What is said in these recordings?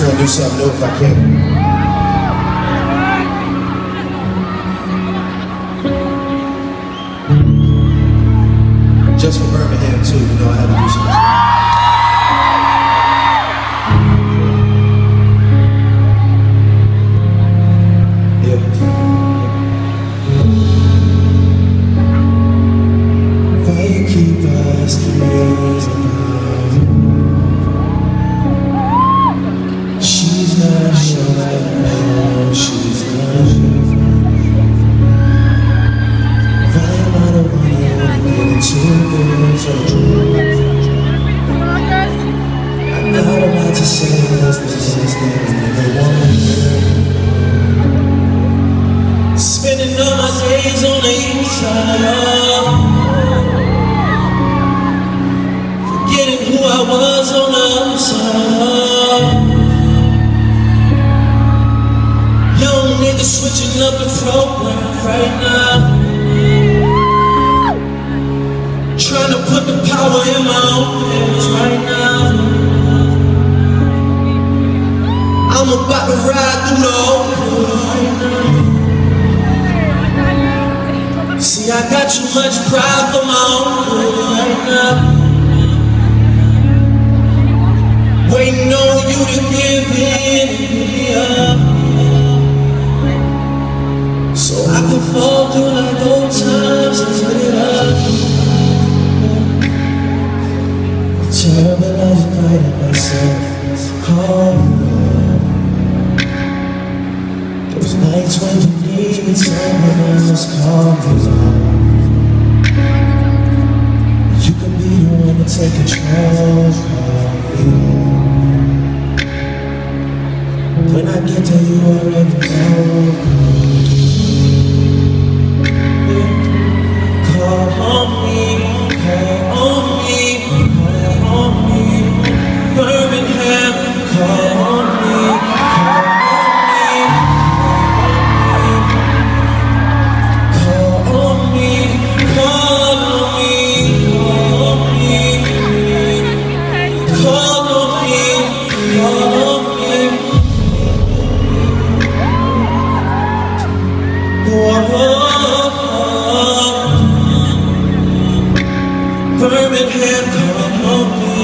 just want to do something new if I can. Just for Birmingham too, you know, I had to do something. Why you keep asking me about it? She's not here right now, she's not here. Why am I the one getting too good for drugs? I'm not allowed to say this things that I want to hear. Spending all my days on the east side, forgetting who I was on the other side. Young niggas switching up the program right now, trying to put the power in my own hands right now. I'm about to ride through the open right now. See, I got too much pride for my own good right now. Waiting on you to give in and me up, so I can fall through like old times and put it up. Terrible, I invited myself to call you up. Those nights when you needed someone else, call me up. You can be the one to take control, call me up. When I get there, you already know. Call on me, call on me. Birmingham, call on me, call on me, call on me, call on me, call on me, Birmingham, call on me.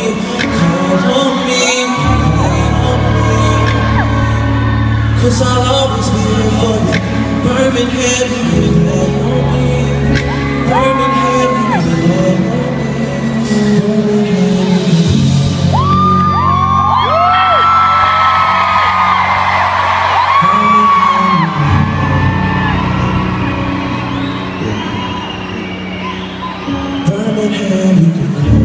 Cause I'll always be here for you. Birmingham, Birmingham, Birmingham, Birmingham, Birmingham.